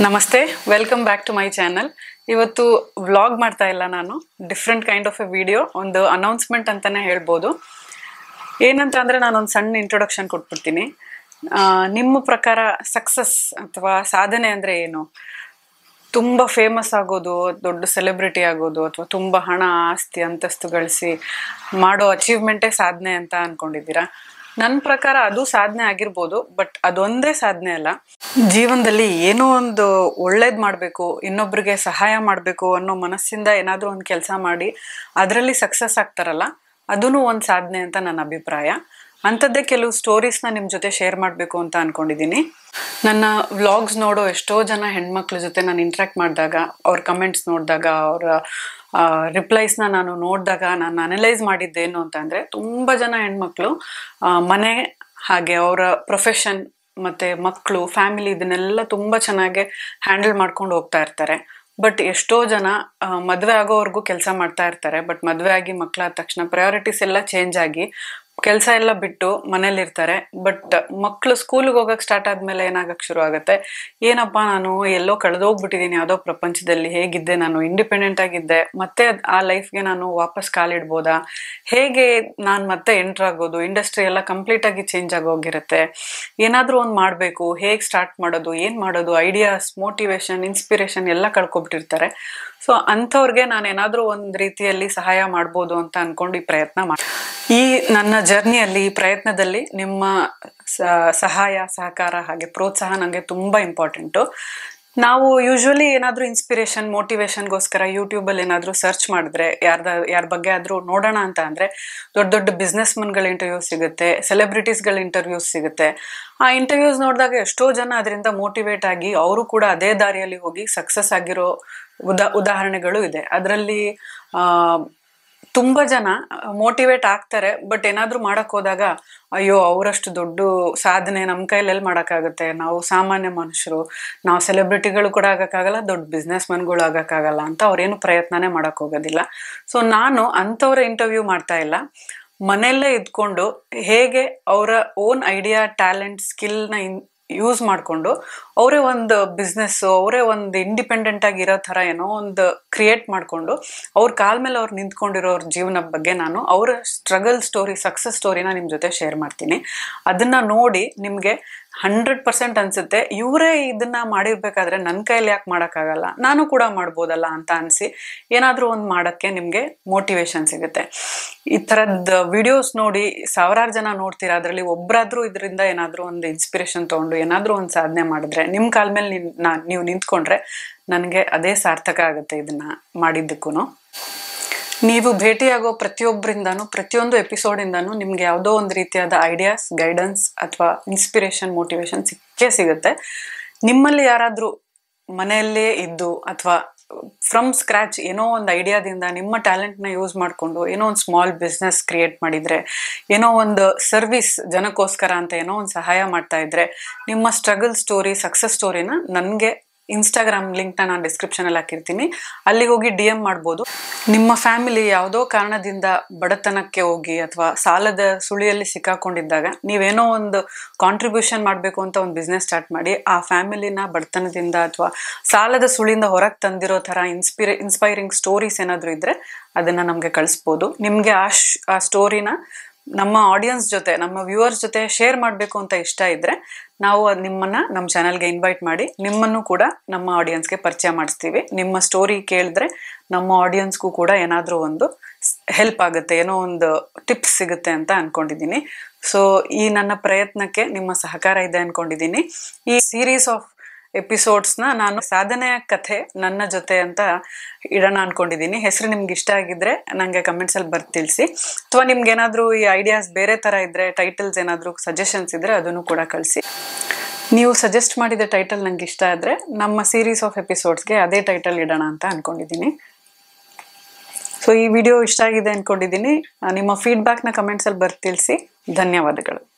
ನಮಸ್ತೆ, welcome back to my channel. ಇವತ್ತು vlog ಮಾಡ್ತಾ ಇಲ್ಲ, ನಾನು different kind of a video, ಒಂದು ಅನೌನ್ಸ್ಮೆಂಟ್ ಅಂತಾನೆ ಹೇಳ್ಬೋದು. ಏನಂತ ಅಂದರೆ ನಾನೊಂದು ಸಣ್ಣ ಇಂಟ್ರೊಡಕ್ಷನ್ ಕೊಟ್ಬಿಡ್ತೀನಿ. ನಿಮ್ಮ ಪ್ರಕಾರ ಸಕ್ಸಸ್ ಅಥವಾ ಸಾಧನೆ ಅಂದರೆ ಏನು? ತುಂಬ ಫೇಮಸ್ ಆಗೋದು, ದೊಡ್ಡ ಸೆಲೆಬ್ರಿಟಿ ಆಗೋದು, ಅಥವಾ ತುಂಬ ಹಣ ಆಸ್ತಿ ಅಂತಸ್ತು ಗಳಿಸಿ ಮಾಡೋ ಅಚೀವ್ಮೆಂಟೇ ಸಾಧನೆ ಅಂತ ಅಂದ್ಕೊಂಡಿದ್ದೀರಾ? ನನ್ನ ಪ್ರಕಾರ ಅದು ಸಾಧನೆ ಆಗಿರ್ಬೋದು, ಬಟ್ ಅದೊಂದೇ ಸಾಧನೆ ಅಲ್ಲ. ಜೀವನದಲ್ಲಿ ಏನೋ ಒಂದು ಒಳ್ಳೇದು ಮಾಡಬೇಕು, ಇನ್ನೊಬ್ರಿಗೆ ಸಹಾಯ ಮಾಡಬೇಕು ಅನ್ನೋ ಮನಸ್ಸಿಂದ ಏನಾದರೂ ಒಂದು ಕೆಲಸ ಮಾಡಿ ಅದರಲ್ಲಿ ಸಕ್ಸಸ್ ಆಗ್ತಾರಲ್ಲ, ಅದೂ ಒಂದು ಸಾಧನೆ ಅಂತ ನನ್ನ ಅಭಿಪ್ರಾಯ. ಅಂಥದ್ದೇ ಕೆಲವು ಸ್ಟೋರೀಸ್ನ ನಿಮ್ಮ ಜೊತೆ ಶೇರ್ ಮಾಡಬೇಕು ಅಂತ ಅಂದ್ಕೊಂಡಿದ್ದೀನಿ. ನನ್ನ ವ್ಲಾಗ್ಸ್ ನೋಡೋ ಎಷ್ಟೋ ಜನ ಹೆಣ್ಮಕ್ಳ ಜೊತೆ ನಾನು ಇಂಟ್ರ್ಯಾಕ್ಟ್ ಮಾಡಿದಾಗ, ಅವ್ರ ಕಮೆಂಟ್ಸ್ ನೋಡಿದಾಗ, ಅವರ ರಿಪ್ಲೈಸ್ನ ನಾನು ನೋಡಿದಾಗ ನಾನು ಅನಲೈಸ್ ಮಾಡಿದ್ದೇನು ಅಂತ ಅಂದರೆ, ತುಂಬ ಜನ ಹೆಣ್ಮಕ್ಳು ಮನೆ ಹಾಗೆ ಅವರ ಪ್ರೊಫೆಷನ್ ಮತ್ತು ಮಕ್ಕಳು, ಫ್ಯಾಮಿಲಿ ಇದನ್ನೆಲ್ಲ ತುಂಬ ಚೆನ್ನಾಗಿ ಹ್ಯಾಂಡಲ್ ಮಾಡ್ಕೊಂಡು ಹೋಗ್ತಾ ಇರ್ತಾರೆ. ಬಟ್ ಎಷ್ಟೋ ಜನ ಮದುವೆ ಆಗೋವರೆಗೂ ಕೆಲಸ ಮಾಡ್ತಾ ಇರ್ತಾರೆ. ಬಟ್ ಮದುವೆ ಆಗಿ ಮಕ್ಕಳಾದ ತಕ್ಷಣ ಪ್ರಯಾರಿಟೀಸ್ ಎಲ್ಲ ಚೇಂಜ್ ಆಗಿ ಕೆಲಸ ಎಲ್ಲ ಬಿಟ್ಟು ಮನೇಲಿರ್ತಾರೆ. ಬಟ್ ಮಕ್ಕಳು ಸ್ಕೂಲಿಗೆ ಹೋಗಕ್ಕೆ ಸ್ಟಾರ್ಟ್ ಆದಮೇಲೆ ಏನಾಗಕ್ಕೆ ಶುರು ಆಗುತ್ತೆ, ಏನಪ್ಪ ನಾನು ಎಲ್ಲೋ ಕಳೆದೋಗ್ಬಿಟ್ಟಿದ್ದೀನಿ ಯಾವುದೋ ಪ್ರಪಂಚದಲ್ಲಿ, ಹೇಗಿದ್ದೆ ನಾನು, ಇಂಡಿಪೆಂಡೆಂಟ್ ಆಗಿದ್ದೆ, ಮತ್ತೆ ಆ ಲೈಫ್ಗೆ ನಾನು ವಾಪಸ್ ಕಾಲಿಡ್ಬೋದಾ, ಹೇಗೆ ನಾನು ಮತ್ತೆ ಎಂಟ್ರ್ ಆಗೋದು, ಇಂಡಸ್ಟ್ರಿ ಎಲ್ಲ ಕಂಪ್ಲೀಟಾಗಿ ಚೇಂಜ್ ಆಗೋಗಿರುತ್ತೆ, ಏನಾದರೂ ಒಂದು ಮಾಡಬೇಕು, ಹೇಗೆ ಸ್ಟಾರ್ಟ್ ಮಾಡೋದು, ಏನು ಮಾಡೋದು, ಐಡಿಯಾಸ್, ಮೋಟಿವೇಶನ್, ಇನ್ಸ್ಪಿರೇಷನ್ ಎಲ್ಲ ಕಳ್ಕೊಬಿಟ್ಟಿರ್ತಾರೆ. ಸೊ ಅಂಥವ್ರಿಗೆ ನಾನು ಏನಾದರೂ ಒಂದು ರೀತಿಯಲ್ಲಿ ಸಹಾಯ ಮಾಡ್ಬೋದು ಅಂತ ಅಂದ್ಕೊಂಡು ಈ ಪ್ರಯತ್ನ ಮಾಡಿ. ಈ ನನ್ನ ಜರ್ನಿಯಲ್ಲಿ, ಈ ಪ್ರಯತ್ನದಲ್ಲಿ ನಿಮ್ಮ ಸಹಾಯ, ಸಹಕಾರ ಹಾಗೆ ಪ್ರೋತ್ಸಾಹ ನನಗೆ ತುಂಬ ಇಂಪಾರ್ಟೆಂಟು. ನಾವು ಯೂಶ್ವಲಿ ಏನಾದರೂ ಇನ್ಸ್ಪಿರೇಷನ್, ಮೋಟಿವೇಶನ್ಗೋಸ್ಕರ ಯೂಟ್ಯೂಬಲ್ಲಿ ಏನಾದರೂ ಸರ್ಚ್ ಮಾಡಿದ್ರೆ, ಯಾರ ಬಗ್ಗೆ ಆದರೂ ನೋಡೋಣ ಅಂತ ಅಂದರೆ ದೊಡ್ಡ ದೊಡ್ಡ ಬಿಸ್ನೆಸ್ ಮನ್ಗಳ ಇಂಟರ್ವ್ಯೂಸ್ ಸಿಗುತ್ತೆ, ಸೆಲೆಬ್ರಿಟೀಸ್ಗಳ ಇಂಟರ್ವ್ಯೂಸ್ ಸಿಗುತ್ತೆ. ಆ ಇಂಟರ್ವ್ಯೂಸ್ ನೋಡಿದಾಗ ಎಷ್ಟೋ ಜನ ಅದರಿಂದ ಮೋಟಿವೇಟ್ ಆಗಿ ಅವರು ಕೂಡ ಅದೇ ದಾರಿಯಲ್ಲಿ ಹೋಗಿ ಸಕ್ಸಸ್ ಆಗಿರೋ ಉದಾಹರಣೆಗಳು ಇದೆ. ಅದರಲ್ಲಿ ತುಂಬ ಜನ ಮೋಟಿವೇಟ್ ಆಗ್ತಾರೆ. ಬಟ್ ಏನಾದರೂ ಮಾಡೋಕ್ಕೆ ಹೋದಾಗ, ಅಯ್ಯೋ ಅವರಷ್ಟು ದೊಡ್ಡ ಸಾಧನೆ ನಮ್ಮ ಕೈಲೆಲ್ಲಿ ಮಾಡೋಕ್ಕಾಗುತ್ತೆ, ನಾವು ಸಾಮಾನ್ಯ ಮನುಷ್ಯರು, ನಾವು ಸೆಲೆಬ್ರಿಟಿಗಳು ಕೂಡ ಆಗೋಕ್ಕಾಗಲ್ಲ, ದೊಡ್ಡ ಬಿಸ್ನೆಸ್ ಮನ್ಗಳು ಆಗೋಕ್ಕಾಗಲ್ಲ ಅಂತ ಅವ್ರೇನು ಪ್ರಯತ್ನನೇ ಮಾಡೋಕ್ಕೆ ಹೋಗೋದಿಲ್ಲ. ಸೊ ನಾನು ಅಂಥವ್ರ ಇಂಟರ್ವ್ಯೂ ಮಾಡ್ತಾ ಇಲ್ಲ, ಮನೆಯಲ್ಲೇ ಇದ್ಕೊಂಡು ಹೇಗೆ ಅವರ ಓನ್ ಐಡಿಯಾ, ಟ್ಯಾಲೆಂಟ್, ಸ್ಕಿಲ್ನ ಯೂಸ್ ಮಾಡಿಕೊಂಡು ಅವರೇ ಒಂದು ಬಿಸ್ನೆಸ್ಸು, ಅವರೇ ಒಂದು ಇಂಡಿಪೆಂಡೆಂಟ್ ಆಗಿರೋ ಥರ ಏನೋ ಒಂದು ಕ್ರಿಯೇಟ್ ಮಾಡಿಕೊಂಡು ಅವ್ರ ಕಾಲ ಮೇಲೆ ಅವ್ರು ನಿಂತ್ಕೊಂಡಿರೋರ ಜೀವನದ ಬಗ್ಗೆ ನಾನು ಅವರ ಸ್ಟ್ರಗಲ್ ಸ್ಟೋರಿ, ಸಕ್ಸಸ್ ಸ್ಟೋರಿನ ನಿಮ್ಮ ಜೊತೆ ಶೇರ್ ಮಾಡ್ತೀನಿ. ಅದನ್ನು ನೋಡಿ ನಿಮಗೆ 100% ಅನಿಸುತ್ತೆ, ಇವರೇ ಇದನ್ನು ಮಾಡಿರ್ಬೇಕಾದ್ರೆ ನನ್ನ ಕೈಯಲ್ಲಿ ಯಾಕೆ ಮಾಡೋಕ್ಕಾಗಲ್ಲ, ನಾನು ಕೂಡ ಮಾಡ್ಬೋದಲ್ಲ ಅಂತ ಅನಿಸಿ ಏನಾದರೂ ಒಂದು ಮಾಡೋಕ್ಕೆ ನಿಮಗೆ ಮೋಟಿವೇಶನ್ ಸಿಗುತ್ತೆ. ಈ ಥರದ ವಿಡಿಯೋಸ್ ನೋಡಿ ಸಾವಿರಾರು ಜನ ನೋಡ್ತೀರಾ, ಅದರಲ್ಲಿ ಒಬ್ಬರಾದರೂ ಇದರಿಂದ ಏನಾದರೂ ಒಂದು ಇನ್ಸ್ಪಿರೇಷನ್ ತೊಗೊಂಡು ಏನಾದರೂ ಒಂದು ಸಾಧನೆ ಮಾಡಿದ್ರೆ, ನಿಮ್ಮ ಕಾಲ ಮೇಲೆ ನೀವು ನಿಂತ್ಕೊಂಡ್ರೆ ನನಗೆ ಅದೇ ಸಾರ್ಥಕ ಆಗುತ್ತೆ ಇದನ್ನು ಮಾಡಿದ್ದಕ್ಕೂ. ನೀವು ಭೇಟಿಯಾಗೋ ಪ್ರತಿಯೊಬ್ಬರಿಂದನೂ, ಪ್ರತಿಯೊಂದು ಎಪಿಸೋಡಿಂದನೂ ನಿಮ್ಗೆ ಯಾವುದೋ ಒಂದು ರೀತಿಯಾದ ಐಡಿಯಾಸ್, ಗೈಡೆನ್ಸ್ ಅಥವಾ ಇನ್ಸ್ಪಿರೇಷನ್, ಮೋಟಿವೇಶನ್ ಸಿಕ್ಕೇ ಸಿಗುತ್ತೆ. ನಿಮ್ಮಲ್ಲಿ ಯಾರಾದರೂ ಮನೆಯಲ್ಲೇ ಇದ್ದು ಅಥವಾ ಫ್ರಮ್ ಸ್ಕ್ರ್ಯಾಚ್ ಏನೋ ಒಂದು ಐಡಿಯಾದಿಂದ ನಿಮ್ಮ ಟ್ಯಾಲೆಂಟ್ನ ಯೂಸ್ ಮಾಡಿಕೊಂಡು ಏನೋ ಒಂದು ಸ್ಮಾಲ್ ಬಿಸ್ನೆಸ್ ಕ್ರಿಯೇಟ್ ಮಾಡಿದರೆ, ಏನೋ ಒಂದು ಸರ್ವಿಸ್ ಜನಕ್ಕೋಸ್ಕರ ಅಂತ ಏನೋ ಒಂದು ಸಹಾಯ ಮಾಡ್ತಾ ಇದ್ರೆ, ನಿಮ್ಮ ಸ್ಟ್ರಗಲ್ ಸ್ಟೋರಿ, ಸಕ್ಸಸ್ ಸ್ಟೋರಿನ ನನಗೆ ಇನ್ಸ್ಟಾಗ್ರಾಮ್ ಲಿಂಕ್ನ ನಾನು ಡಿಸ್ಕ್ರಿಪ್ಷನಲ್ಲಿ ಹಾಕಿರ್ತೀನಿ, ಅಲ್ಲಿಗೆ ಹೋಗಿ DM ಮಾಡ್ಬೋದು. ನಿಮ್ಮ ಫ್ಯಾಮಿಲಿ ಯಾವುದೋ ಕಾರಣದಿಂದ ಬಡತನಕ್ಕೆ ಹೋಗಿ ಅಥವಾ ಸಾಲದ ಸುಳಿಯಲ್ಲಿ ಸಿಕ್ಕಾಕೊಂಡಿದ್ದಾಗ ನೀವೇನೋ ಒಂದು ಕಾಂಟ್ರಿಬ್ಯೂಷನ್ ಮಾಡಬೇಕು ಅಂತ ಒಂದು ಬಿಸ್ನೆಸ್ ಸ್ಟಾರ್ಟ್ ಮಾಡಿ ಆ ಫ್ಯಾಮಿಲಿನ ಬಡತನದಿಂದ ಅಥವಾ ಸಾಲದ ಸುಳಿಯಿಂದ ಹೊರಗೆ ತಂದಿರೋ ಥರ ಇನ್ಸ್ಪೈರಿಂಗ್ ಸ್ಟೋರೀಸ್ ಏನಾದರೂ ಇದ್ದರೆ ಅದನ್ನು ನಮಗೆ ಕಳಿಸ್ಬೋದು. ನಿಮಗೆ ಆ ಸ್ಟೋರಿನ ನಮ್ಮ ಆಡಿಯನ್ಸ್ ಜೊತೆ, ನಮ್ಮ ವ್ಯೂವರ್ಸ್ ಜೊತೆ ಶೇರ್ ಮಾಡಬೇಕು ಅಂತ ಇಷ್ಟ ಇದ್ದರೆ ನಾವು ನಿಮ್ಮನ್ನು ನಮ್ಮ ಚಾನಲ್ಗೆ ಇನ್ವೈಟ್ ಮಾಡಿ ನಿಮ್ಮನ್ನು ಕೂಡ ನಮ್ಮ ಆಡಿಯನ್ಸ್ಗೆ ಪರಿಚಯ ಮಾಡಿಸ್ತೀವಿ. ನಿಮ್ಮ ಸ್ಟೋರಿ ಕೇಳಿದ್ರೆ ನಮ್ಮ ಆಡಿಯನ್ಸ್ಗೂ ಕೂಡ ಏನಾದರೂ ಒಂದು ಹೆಲ್ಪ್ ಆಗುತ್ತೆ, ಏನೋ ಒಂದು ಟಿಪ್ಸ್ ಸಿಗುತ್ತೆ ಅಂತ ಅಂದ್ಕೊಂಡಿದ್ದೀನಿ. ಸೊ ಈ ನನ್ನ ಪ್ರಯತ್ನಕ್ಕೆ ನಿಮ್ಮ ಸಹಕಾರ ಇದೆ ಅಂದ್ಕೊಂಡಿದ್ದೀನಿ. ಈ ಸೀರೀಸ್ ಆಫ್ ಎಪಿಸೋಡ್ಸ್ನ ನಾನು ಸಾಧನೆಯ ಕಥೆ ನನ್ನ ಜೊತೆ ಅಂತ ಇಡೋಣ ಅಂದ್ಕೊಂಡಿದ್ದೀನಿ. ಹೆಸರು ನಿಮ್ಗೆ ಇಷ್ಟ ಆಗಿದ್ರೆ ನನಗೆ ಕಮೆಂಟ್ಸಲ್ಲಿ ಬರ್ದು ತಿಳಿಸಿ, ಅಥವಾ ನಿಮ್ಗೆ ಏನಾದರೂ ಈ ಐಡಿಯಾಸ್ ಬೇರೆ ಥರ ಇದ್ದರೆ, ಟೈಟಲ್ಸ್ ಏನಾದರೂ ಸಜೆಷನ್ಸ್ ಇದ್ದರೆ ಅದನ್ನು ಕೂಡ ಕಳಿಸಿ. ನೀವು ಸಜೆಸ್ಟ್ ಮಾಡಿದ ಟೈಟಲ್ ನನಗೆ ಇಷ್ಟ ಆದರೆ ನಮ್ಮ ಸೀರೀಸ್ ಆಫ್ ಎಪಿಸೋಡ್ಸ್ಗೆ ಅದೇ ಟೈಟಲ್ ಇಡೋಣ ಅಂತ ಅಂದ್ಕೊಂಡಿದ್ದೀನಿ. ಸೊ ಈ ವಿಡಿಯೋ ಇಷ್ಟ ಆಗಿದೆ ಅಂದ್ಕೊಂಡಿದ್ದೀನಿ. ನಿಮ್ಮ ಫೀಡ್ಬ್ಯಾಕ್ನ ಕಮೆಂಟ್ಸಲ್ಲಿ ಬರ್ದು ತಿಳಿಸಿ. ಧನ್ಯವಾದಗಳು.